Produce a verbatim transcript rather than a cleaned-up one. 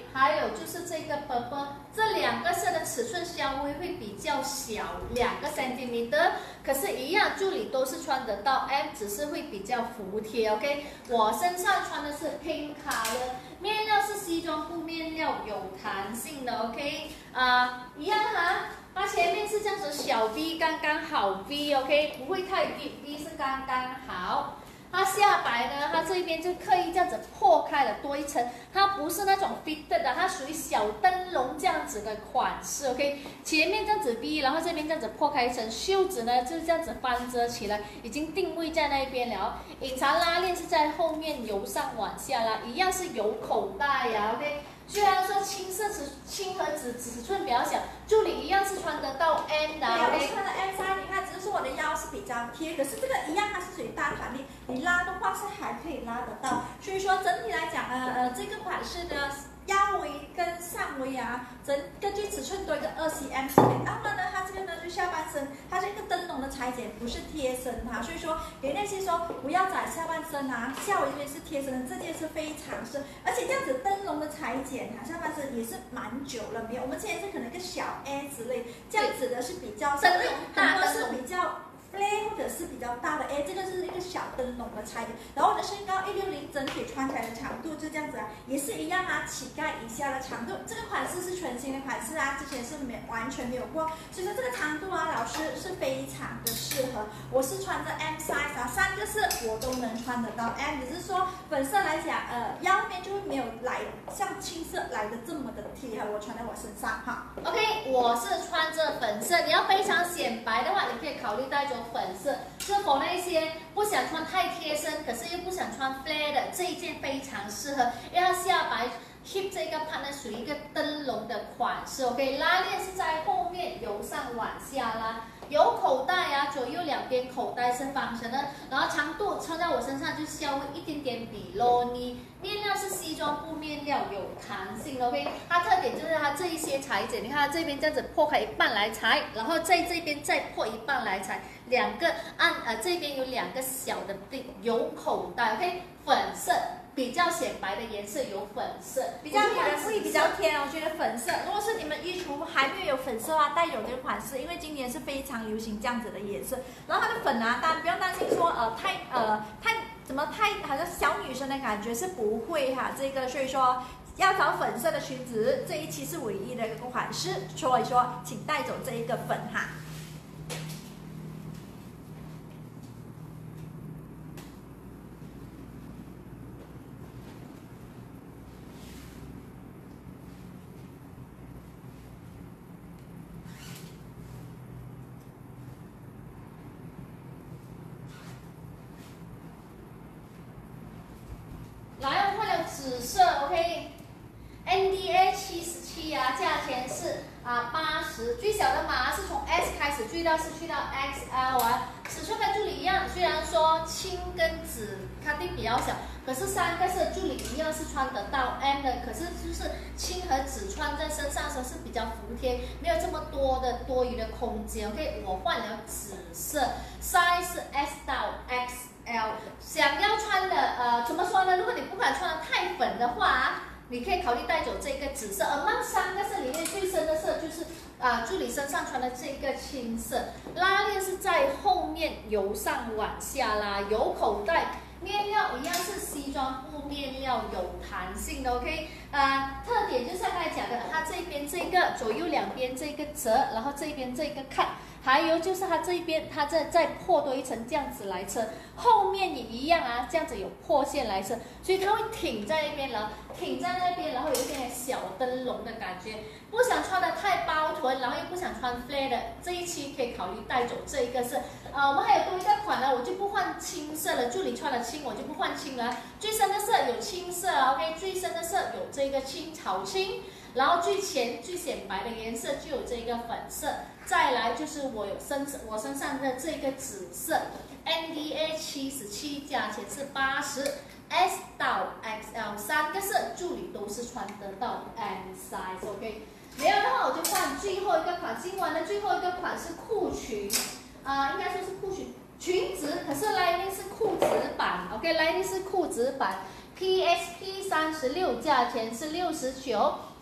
还有就是这个 purple， 这两个色的尺寸稍微会比较小，两个 centimeter， 可是，一样助理都是穿得到 M， 只是会比较服帖 ，OK。我身上穿的是 pink color， 面料是西装布面料，有弹性的 ，OK。啊、呃，一样哈。 它前面是这样子小 V， 刚刚好 V，OK， 不会太 V，V 是刚刚好。它下摆呢，它这边就刻意这样子破开了多一层，它不是那种 fitted 的，它属于小灯笼这样子的款式 ，OK。前面这样子 V， 然后这边这样子破开一层，袖子呢就是这样子翻遮起来，已经定位在那边了。隐藏拉链是在后面由上往下拉，一样是有口袋呀 ，OK。 虽然说青色尺轻和尺尺寸比较小，助理一样是穿得到 M 的。 对，我穿的 M 三，你看，只是我的腰是比较贴，可是这个一样，它是属于大弹力，你拉的话是还可以拉得到。所以说整体来讲，呃呃，这个款式呢，腰围跟上围啊，整根据尺寸多一个二 C M 是可以。然后呢，它这个呢就下半身，它是一个灯笼的裁剪，不是贴身哈。所以说给那些说不要窄下半身啊，下围这边是贴身的，这件是非常适合，而且这样子灯笼的裁剪哈，下半身也是蛮久了没有。我们之前是可能一个小 A 之类，这样子的是比较灯笼大灯笼是比较。 或者是比较大的，哎，这个是一个小灯笼的裁剪，然后我的身高一六零，整体穿起来的长度就这样子啊，也是一样啊，乞丐以下的长度。这个款式是全新的款式啊，之前是没完全没有过，所以说这个长度啊，老师是非常的适合。我是穿着 M size 啊，三个色我都能穿得到 M， 只是说粉色来讲，呃，腰面就会没有来像青色来的这么的贴，我穿在我身上哈。 OK， 我是穿着粉色，你要非常显白的话，你可以考虑带着粉色。是否那些不想穿太贴身，可是又不想穿 flare 的这一件非常适合，因为它下摆 hip 这个 part 呢属于一个灯笼的款式 ，OK， 拉链是在后面由上往下拉。 有口袋啊，左右两边口袋是方形的，然后长度穿在我身上就稍微一点点比 low knee， 面料是西装布面料，有弹性的 ，OK。它特点就是它这一些裁剪，你看它这边这样子破开一半来裁，然后在这边再破一半来裁，两个按呃这边有两个小的有口袋 ，OK， 粉色。 比较显白的颜色有粉色， 比较偏会比较偏，我觉得粉色。如果是你们衣橱还没有有粉色啊，带有这个款式，因为今年是非常流行这样子的颜色。然后它的粉啊，当然不用担心说呃太呃太怎么太好像小女生的感觉是不会哈，这个所以说要找粉色的裙子，这一期是唯一的一个款式，所以说请带走这一个粉哈。 来，我换了紫色 ，OK。N D A 七十七啊，价钱是啊八十，最小的码是从 S 开始，最大是去到 X L 啊。尺寸跟助理一样，虽然说青跟紫它定比较小，可是三个色助理一样是穿得到 M 的，可是就是青和紫穿在身上的时候是比较服帖，没有这么多的多余的空间 ，OK。我换了紫色 ，size 是 S 到 X。 L 想要穿的呃怎么说呢？如果你不敢穿的太粉的话，你可以考虑带走这个紫色。而那三个色里面最深的色就是啊、呃、助理身上穿的这个青色，拉链是在后面由上往下拉，有口袋。 面料一样是西装布面料，有弹性的 ，OK， 啊、呃，特点就像刚才讲的，它这边这个左右两边这个折，然后这边这个看，还有就是它这边它再再破多一层这样子来撑，后面也一样啊，这样子有破线来撑，所以它会挺在那边，然后挺在那边，然后有一点点小灯笼的感觉。不想穿的太包臀，然后又不想穿 flare 的，这一期可以考虑带走这一个色。呃，我们还有多一个款呢，我就不换青色了，助理穿了青，我就不换青了。最深的色有青色 ，OK， 最深的色有这个青草青，然后最浅最显白的颜色就有这个粉色。再来就是我有身我身上的这个紫色 ，N D A 七十七，价钱是八十。 S 到 X L 三个色，助理都是穿得到 M size，OK。没有的话，我就换最后一个款。今晚的最后一个款是裤裙，啊、呃，应该说是裤裙裙子，可是 lining 是裤子版 ，OK，lining 是裤子版， P S P 三十六，价钱是六十九